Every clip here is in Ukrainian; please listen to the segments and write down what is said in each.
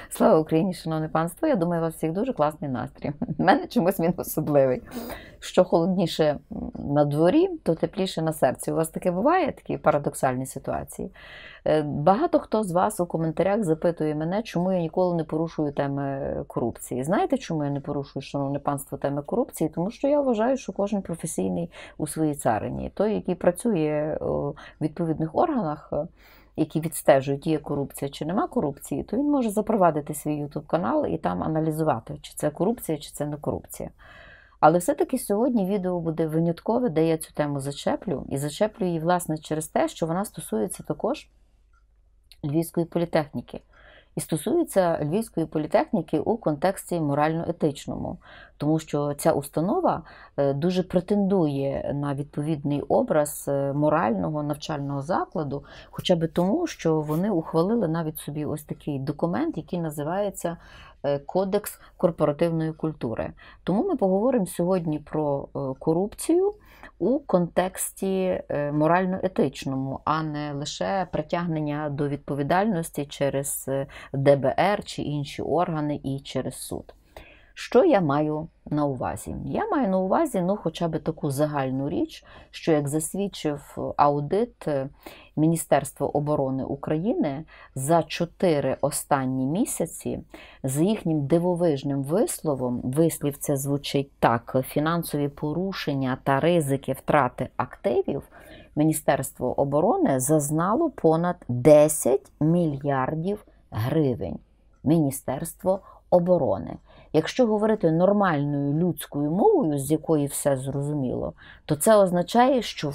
Слава Україні, шановне панство! Я думаю, у вас всіх дуже класний настрій. У мене чомусь він особливий. Що холодніше на дворі, то тепліше на серці. У вас таке буває, такі парадоксальні ситуації? Багато хто з вас у коментарях запитує мене, чому я ніколи не порушую теми корупції. Знаєте, чому я не порушую, шановне панство, теми корупції? Тому що я вважаю, що кожен професійний у своїй царині. Той, який працює у відповідних органах, які відстежують, є корупція чи нема корупції, то він може запровадити свій YouTube-канал і там аналізувати, чи це корупція, чи це не корупція. Але все-таки сьогодні відео буде виняткове, де я цю тему зачеплю. І зачеплю її, власне, через те, що вона стосується також Львівської політехніки. І стосується Львівської політехніки у контексті морально-етичному. Тому що ця установа дуже претендує на відповідний образ морального навчального закладу, хоча б тому, що вони ухвалили навіть собі ось такий документ, який називається Кодекс корпоративної культури. Тому ми поговоримо сьогодні про корупцію у контексті морально-етичному, а не лише притягнення до відповідальності через ДБР чи інші органи і через суд. Що я маю на увазі? Я маю на увазі, хоча б таку загальну річ, що, як засвідчив аудит Міністерства оборони України, за 4 останні місяці, за їхнім дивовижним висловом, вислів це звучить так: фінансові порушення та ризики втрати активів, Міністерство оборони зазнало понад 10 мільярдів гривень. Міністерство оборони. Якщо говорити нормальною людською мовою, з якої все зрозуміло, то це означає, що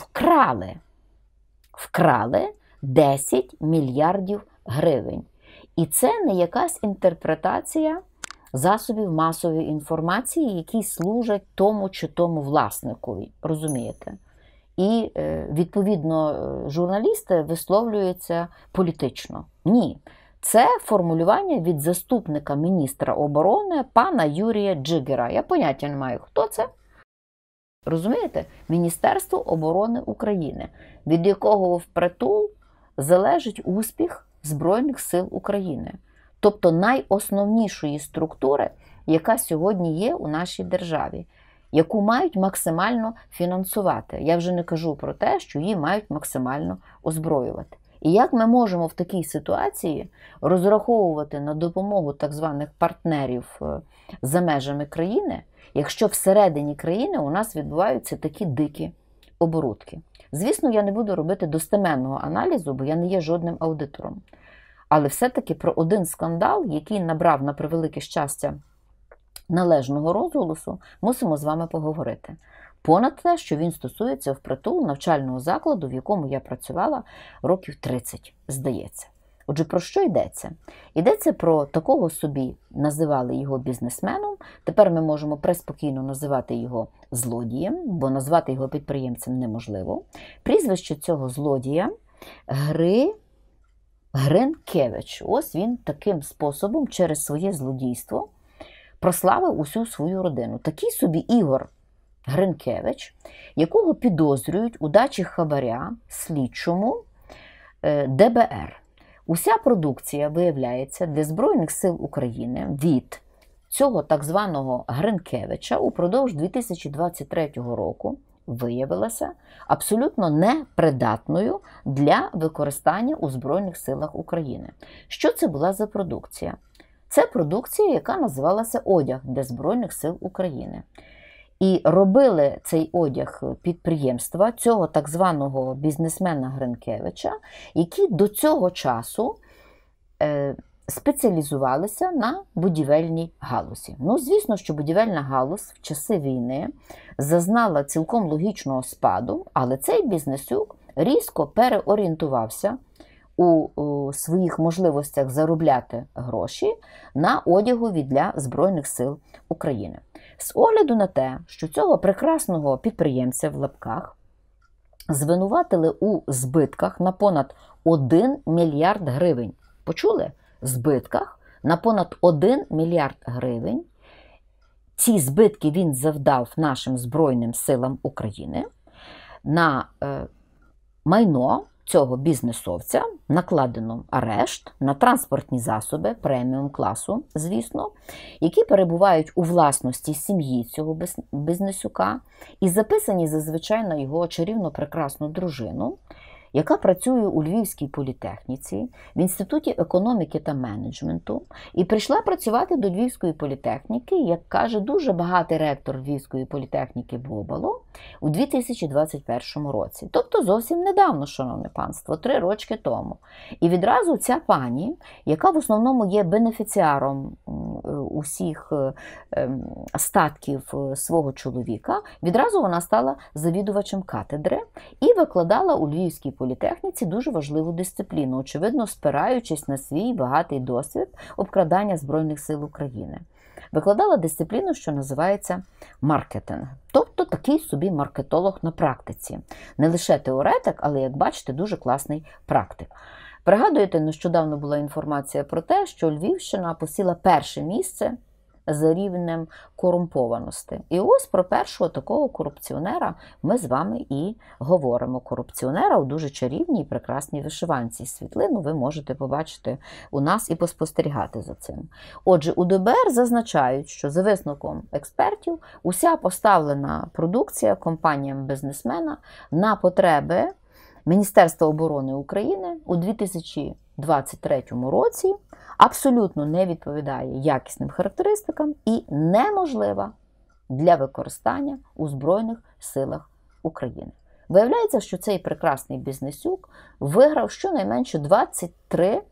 вкрали 10 мільярдів гривень. І це не якась інтерпретація засобів масової інформації, які служать тому чи тому власникові. Розумієте? І, відповідно, журналісти висловлюються політично. Ні. Це формулювання від заступника міністра оборони пана Юрія Джигира. Я поняття не маю, хто це. Розумієте? Міністерство оборони України, від якого впритул залежить успіх Збройних сил України. Тобто найосновнішої структури, яка сьогодні є у нашій державі, яку мають максимально фінансувати. Я вже не кажу про те, що її мають максимально озброювати. І як ми можемо в такій ситуації розраховувати на допомогу так званих партнерів за межами країни, якщо всередині країни у нас відбуваються такі дикі оборудки? Звісно, я не буду робити достеменного аналізу, бо я не є жодним аудитором. Але все-таки про один скандал, який набрав, на превелике щастя, належного розголосу, мусимо з вами поговорити. Понад те, що він стосується впритул навчального закладу, в якому я працювала років 30, здається. Отже, про що йдеться? Йдеться про такого собі, називали його бізнесменом, тепер ми можемо преспокійно називати його злодієм, бо назвати його підприємцем неможливо. Прізвище цього злодія Гринкевич. Ось він таким способом через своє злодійство прославив усю свою родину. Такий собі Ігор Гринкевич, якого підозрюють у дачі хабаря слідчому ДБР. Уся продукція, виявляється, для Збройних сил України від цього так званого Гринкевича упродовж 2023 року виявилася абсолютно непридатною для використання у Збройних силах України. Що це була за продукція? Це продукція, яка називалася «Одяг для Збройних сил України». І робили цей одяг підприємства цього так званого бізнесмена Гринкевича, які до цього часу спеціалізувалися на будівельній галузі. Звісно, що будівельна галузь в часи війни зазнала цілком логічного спаду, але цей бізнесюк різко переорієнтувався у своїх можливостях заробляти гроші на одягові для Збройних сил України. З огляду на те, що цього прекрасного підприємця в лапках звинуватили у збитках на понад 1 мільярд гривень. Почули? Збитках на понад 1 мільярд гривень. Ці збитки він завдав нашим Збройним силам України на майно, цього бізнесовця накладено арешт на транспортні засоби преміум-класу, звісно, які перебувають у власності сім'ї цього бізнесюка і записані зазвичай на його чарівно прекрасну дружину, яка працює у Львівській політехніці, в Інституті економіки та менеджменту, і прийшла працювати до Львівської політехніки, як каже дуже багатий ректор Львівської політехніки Бобало, у 2021 році. Тобто зовсім недавно, шановне панство, 3 роки тому. І відразу ця пані, яка в основному є бенефіціаром усіх статків свого чоловіка, відразу вона стала завідувачем катедри і викладала у Львівській політехніці дуже важливу дисципліну, очевидно, спираючись на свій багатий досвід обкрадання Збройних сил України. Викладала дисципліну, що називається маркетинг. Тобто такий собі маркетолог на практиці. Не лише теоретик, але, як бачите, дуже класний практик. Пригадуєте, нещодавно була інформація про те, що Львівщина посіла 1-е місце за рівнем корумпованості. І ось про першого такого корупціонера ми з вами і говоримо. Корупціонера у дуже чарівній і прекрасній вишиванці. Світлину ви можете побачити у нас і поспостерігати за цим. Отже, у ДБР зазначають, що за висновком експертів уся поставлена продукція компаніям-бізнесмена на потреби Міністерства оборони України у 2023 році абсолютно не відповідає якісним характеристикам і неможлива для використання у Збройних силах України. Виявляється, що цей прекрасний бізнесюк виграв щонайменше 23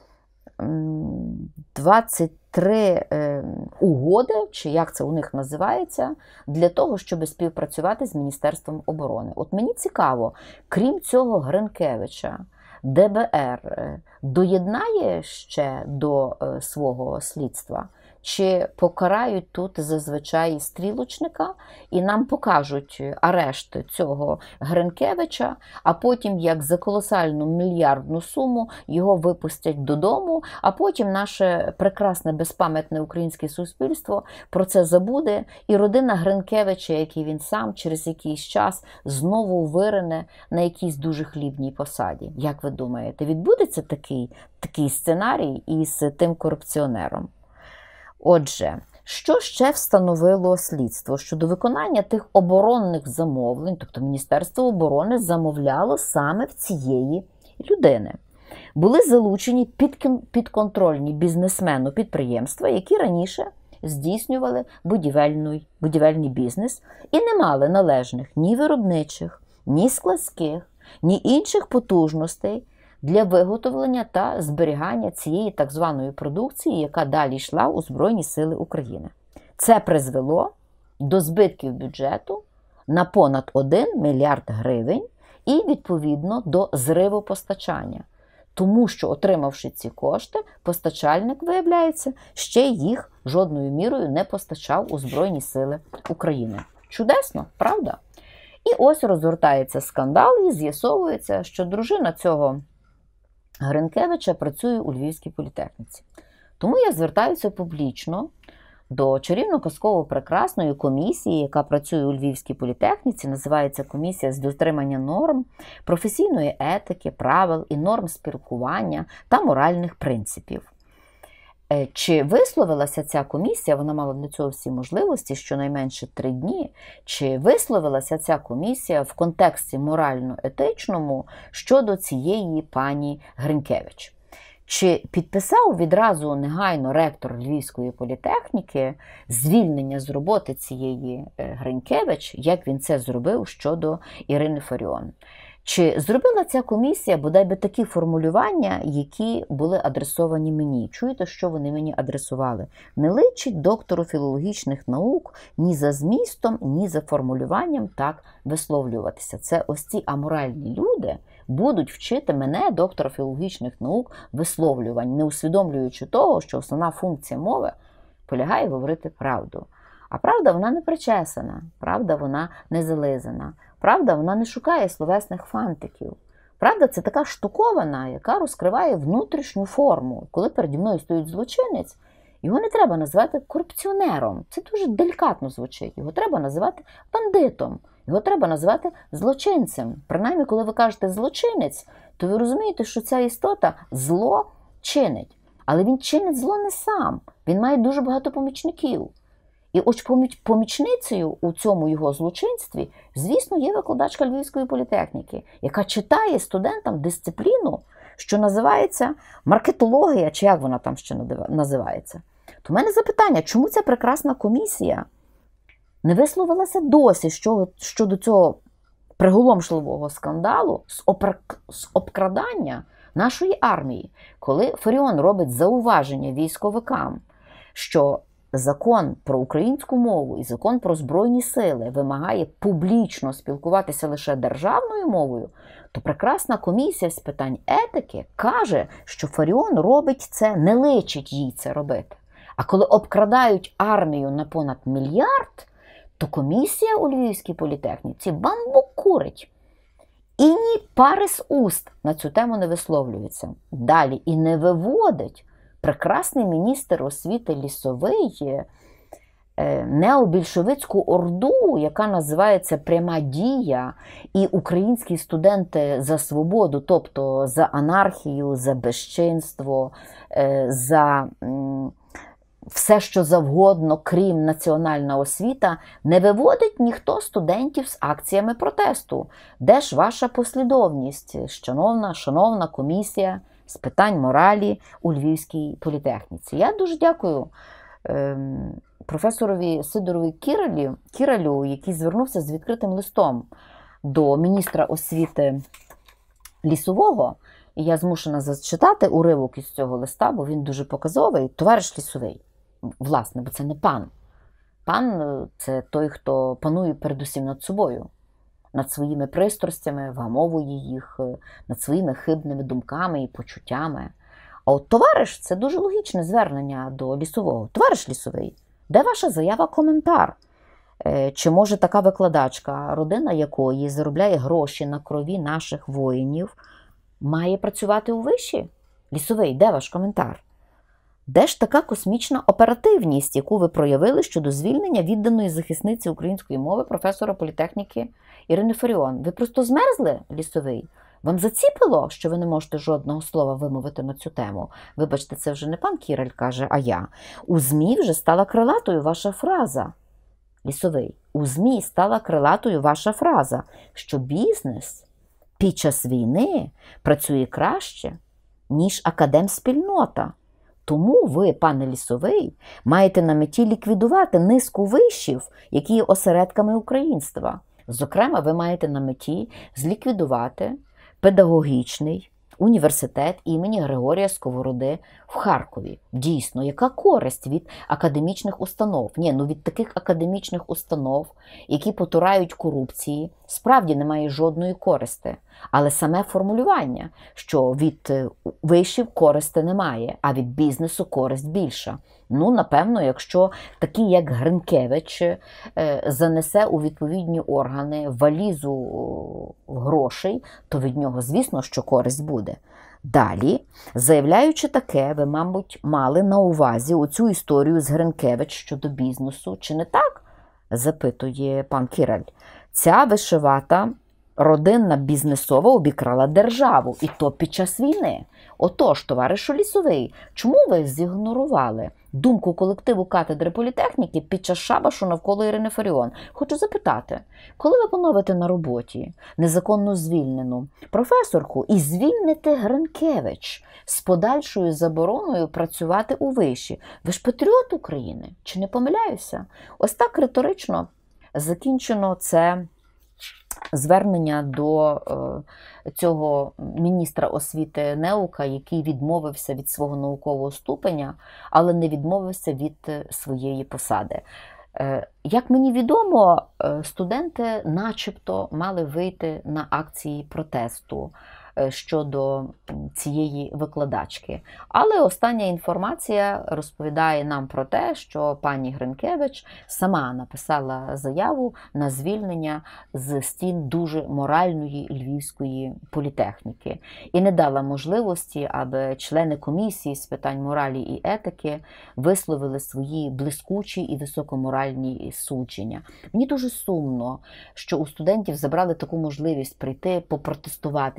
угоди, чи як це у них називається, для того, щоб співпрацювати з Міністерством оборони. От мені цікаво, крім цього Гринкевича, ДБР доєднає ще до свого слідства? Чи покарають тут зазвичай стрілочника і нам покажуть арешт цього Гринкевича, а потім, як за колосальну мільярдну суму, його випустять додому, а потім наше прекрасне безпам'ятне українське суспільство про це забуде, і родина Гринкевича, як і він сам, через якийсь час знову вирине на якійсь дуже хлібній посаді. Як ви думаєте, відбудеться такий сценарій із тим корупціонером? Отже, що ще встановило слідство? Щодо виконання тих оборонних замовлень, тобто Міністерство оборони замовляло саме в цієї людини. Були залучені підконтрольні бізнесмену підприємства, які раніше здійснювали будівельний бізнес і не мали належних ні виробничих, ні складських, ні інших потужностей для виготовлення та зберігання цієї так званої продукції, яка далі йшла у Збройні сили України. Це призвело до збитків бюджету на понад 1 мільярд гривень і, відповідно, до зриву постачання. Тому що, отримавши ці кошти, постачальник, виявляється, ще їх жодною мірою не постачав у Збройні сили України. Чудесно, правда? І ось розгортається скандал і з'ясовується, що дружина цього Гринкевича працює у Львівській політехніці. Тому я звертаюся публічно до чарівно-казково-прекрасної комісії, яка працює у Львівській політехніці, називається Комісія з дотримання норм, професійної етики, правил і норм спілкування та моральних принципів. Чи висловилася ця комісія, вона мала для цього всі можливості, щонайменше 3 дні, чи висловилася ця комісія в контексті морально-етичному щодо цієї пані Гринкевич? Чи підписав відразу негайно ректор Львівської політехніки звільнення з роботи цієї Гринкевич, як він це зробив щодо Ірини Фаріон? Чи зробила ця комісія бодай би такі формулювання, які були адресовані мені? Чуєте, що вони мені адресували? Не личить доктору філологічних наук ні за змістом, ні за формулюванням так висловлюватися. Це ось ці аморальні люди будуть вчити мене, доктора філологічних наук, висловлювань, не усвідомлюючи того, що основна функція мови полягає говорити правду. А правда, вона не причесана, правда, вона не зализана. Правда, вона не шукає словесних фантиків. Правда, це така штуковина, яка розкриває внутрішню форму. Коли переді мною стоїть злочинець, його не треба називати корупціонером. Це дуже делікатно звучить. Його треба називати бандитом. Його треба називати злочинцем. Принаймні, коли ви кажете злочинець, то ви розумієте, що ця істота зло чинить. Але він чинить зло не сам, він має дуже багато помічників. І ось помічницею у цьому його злочинстві, звісно, є викладачка Львівської політехніки, яка читає студентам дисципліну, що називається маркетологія, чи як вона там ще називається. То в мене запитання, чому ця прекрасна комісія не висловилася досі щодо цього приголомшливого скандалу з обкрадання нашої армії, коли Фаріон робить зауваження військовикам, що Закон про українську мову і Закон про Збройні сили вимагає публічно спілкуватися лише державною мовою, то прекрасна комісія з питань етики каже, що Фаріон робить це, не личить їй це робити. А коли обкрадають армію на понад мільярд, то комісія у Львівській політехніці бамбук курить. І ні пари з уст на цю тему не висловлюється. Далі і не виводить прекрасний міністр освіти Лісовий необільшовицьку орду, яка називається «Пряма дія», і українські студенти за свободу, тобто за анархію, за безчинство, за все, що завгодно, крім національна освіта, не виводить ніхто студентів з акціями протесту. Де ж ваша послідовність, шановна комісія з питань моралі у Львівській політехніці? Я дуже дякую професорові Сидорові Кіралю, який звернувся з відкритим листом до міністра освіти Лісового. І я змушена зачитати уривок із цього листа, бо він дуже показовий. Товариш Лісовий, власне, бо це не пан. Пан – це той, хто панує передусім над собою, над своїми пристрастями, вгамовує їх, над своїми хибними думками і почуттями. А от товариш – це дуже логічне звернення до Лісового. Товариш Лісовий, де ваша заява, коментар? Чи може така викладачка, родина якої заробляє гроші на крові наших воїнів, має працювати у виші? Лісовий, де ваш коментар? Де ж така космічна оперативність, яку ви проявили щодо звільнення відданої захисниці української мови професора політехніки Ірини Фаріон? Ви просто змерзли, Лісовий? Вам заціпило, що ви не можете жодного слова вимовити на цю тему? Вибачте, це вже не пан Кіраль каже, а я. У ЗМІ вже стала крилатою ваша фраза. Лісовий, у ЗМІ стала крилатою ваша фраза, що бізнес під час війни працює краще, ніж академспільнота. Тому ви, пане Лісовий, маєте на меті ліквідувати низку вишів, які є осередками українства. Зокрема, ви маєте на меті зліквідувати педагогічний університет імені Григорія Сковороди в Харкові. Дійсно, яка користь від академічних установ? Від таких академічних установ, які потурають корупції, справді немає жодної користи. Але саме формулювання, що від вишів користи немає, а від бізнесу користь більша. Напевно, якщо такий, як Гринкевич, занесе у відповідні органи валізу грошей, то від нього, звісно, що користь буде. Далі, заявляючи таке, ви, мабуть, мали на увазі оцю історію з Гринкевич щодо бізнесу. Чи не так? Запитує пан Кіраль. Ця вишивата родинна бізнесова обікрала державу, і то під час війни. Отож, товаришу Лісовий, чому ви зігнорували думку колективу кафедри політехніки під час шабашу навколо Ірини Фаріон? Хочу запитати, коли ви поновите на роботі незаконно звільнену професорку і звільните Гринкевич з подальшою забороною працювати у виші? Ви ж патріот України, чи не помиляюся? Ось так риторично закінчено це звернення до цього міністра освіти Неука, який відмовився від свого наукового ступеня, але не відмовився від своєї посади. Як мені відомо, студенти начебто мали вийти на акції протесту щодо цієї викладачки. Але остання інформація розповідає нам про те, що пані Гринкевич сама написала заяву на звільнення з стін дуже моральної Львівської політехніки і не дала можливості, аби члени комісії з питань моралі і етики висловили свої блискучі і високоморальні судження. Мені дуже сумно, що у студентів забрали таку можливість прийти попротестувати під стінами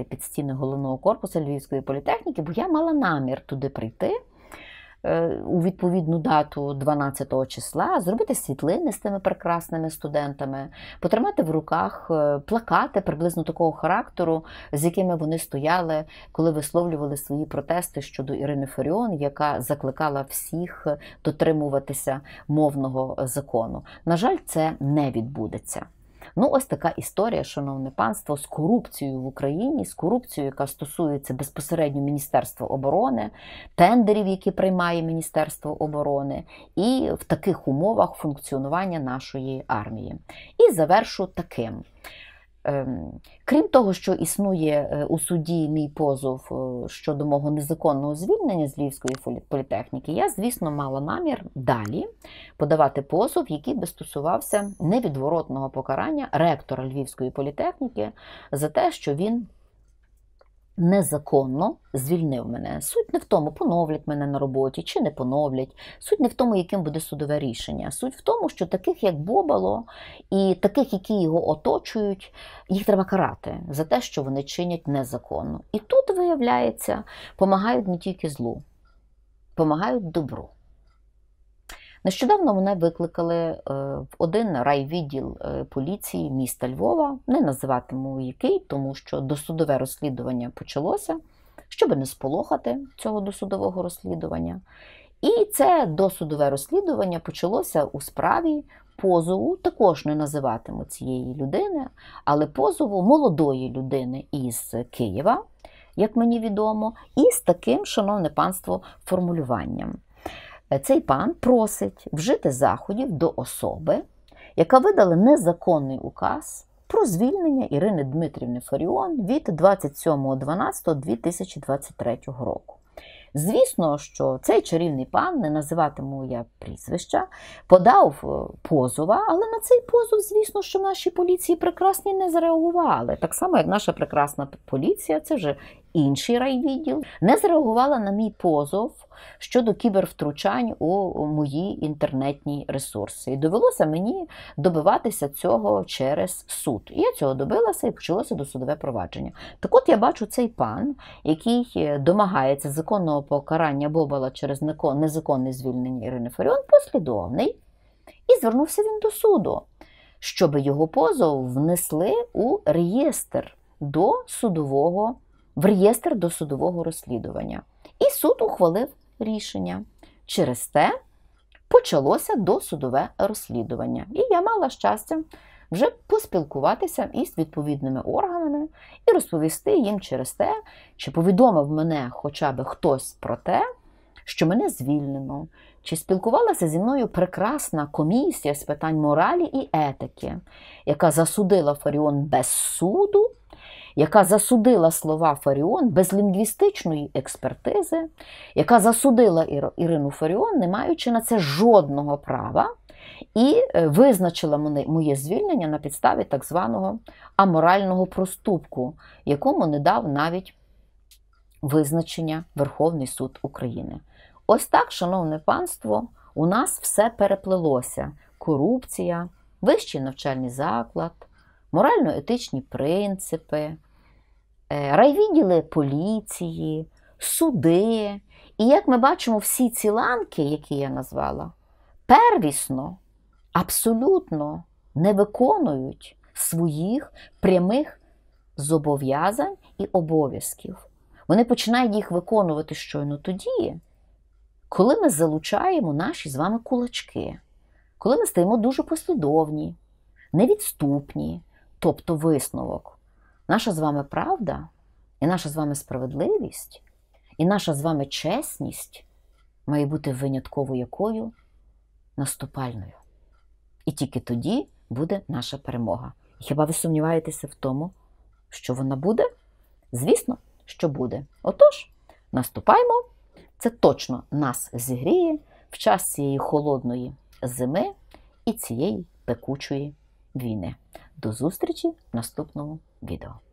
стіни головного корпусу Львівської політехніки, бо я мала намір туди прийти у відповідну дату 12 числа, зробити світлини з тими прекрасними студентами, потримати в руках плакати приблизно такого характеру, з якими вони стояли, коли висловлювали свої протести щодо Ірини Фаріон, яка закликала всіх дотримуватися мовного закону. На жаль, це не відбудеться. Ну, ось така історія, шановне панство, з корупцією в Україні, з корупцією, яка стосується безпосередньо Міністерства оборони, тендерів, які приймає Міністерство оборони, і в таких умовах функціонування нашої армії. І завершу таким. Крім того, що існує у суді мій позов щодо мого незаконного звільнення з Львівської політехніки, я, звісно, мала намір далі подавати позов, який би стосувався невідворотного покарання ректора Львівської політехніки за те, що він незаконно звільнив мене. Суть не в тому, поновлять мене на роботі чи не поновлять. Суть не в тому, яким буде судове рішення. Суть в тому, що таких, як Бобало, і таких, які його оточують, їх треба карати за те, що вони чинять незаконно. І тут, виявляється, помагають не тільки злу, помагають добру. Нещодавно мене викликали в один райвідділ поліції міста Львова, не називатиму який, тому що досудове розслідування почалося, щоб не сполохати цього досудового розслідування. І це досудове розслідування почалося у справі позову, також не називатиму цієї людини, але позову молодої людини із Києва, як мені відомо, і з таким, шановне панство, формулюванням. Цей пан просить вжити заходів до особи, яка видала незаконний указ про звільнення Ірини Дмитрівни Фаріон від 27.12.2023 року. Звісно, що цей чарівний пан, не називатиму я прізвища, подав позова, але на цей позов, звісно, що в нашій поліції прекрасні не зреагували. Так само, як наша прекрасна поліція, це вже інший райвідділ, не зреагувала на мій позов щодо кібервтручань у мої інтернетні ресурси. І довелося мені добиватися цього через суд. І я цього добилася, і почалося досудове провадження. Так от я бачу цей пан, який домагається законного покарання Бобала через незаконне звільнення Ірини Фаріон, послідовний, і звернувся він до суду, щоб його позов внесли у реєстр в реєстр досудового розслідування. І суд ухвалив рішення. Через те почалося досудове розслідування. І я мала щастя вже поспілкуватися із відповідними органами і розповісти їм через те, чи повідомив мене хоча б хтось про те, що мене звільнено, чи спілкувалася зі мною прекрасна комісія з питань моралі і етики, яка засудила Фаріон без суду, яка засудила слова Фаріон без лінгвістичної експертизи, яка засудила Ірину Фаріон, не маючи на це жодного права, і визначила моє звільнення на підставі так званого аморального проступку, якому не дав навіть визначення Верховний суд України. Ось так, шановне панство, у нас все переплелося. Корупція, вищий навчальний заклад, морально-етичні принципи, райвідділи поліції, суди. І як ми бачимо, всі ці ланки, які я назвала, первісно, абсолютно не виконують своїх прямих зобов'язань і обов'язків. Вони починають їх виконувати щойно тоді, коли ми залучаємо наші з вами кулачки, коли ми стаємо дуже послідовні, невідступні, тобто висновок. Наша з вами правда, і наша з вами справедливість, і наша з вами чесність має бути винятково якою? Наступальною. І тільки тоді буде наша перемога. Хіба ви сумніваєтеся в тому, що вона буде? Звісно, що буде. Отож, наступаймо. Це точно нас зігріє в час цієї холодної зими і цієї пекучої війни. До зустрічі в наступному відео.